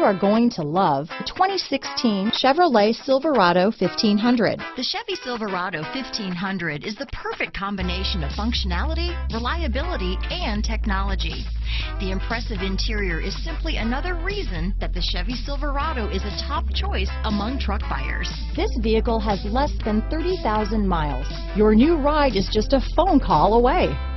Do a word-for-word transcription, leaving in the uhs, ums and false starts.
are going to love the twenty sixteen Chevrolet Silverado fifteen hundred. The Chevy Silverado fifteen hundred is the perfect combination of functionality, reliability, and technology. The impressive interior is simply another reason that the Chevy Silverado is a top choice among truck buyers. This vehicle has less than thirty thousand miles. Your new ride is just a phone call away.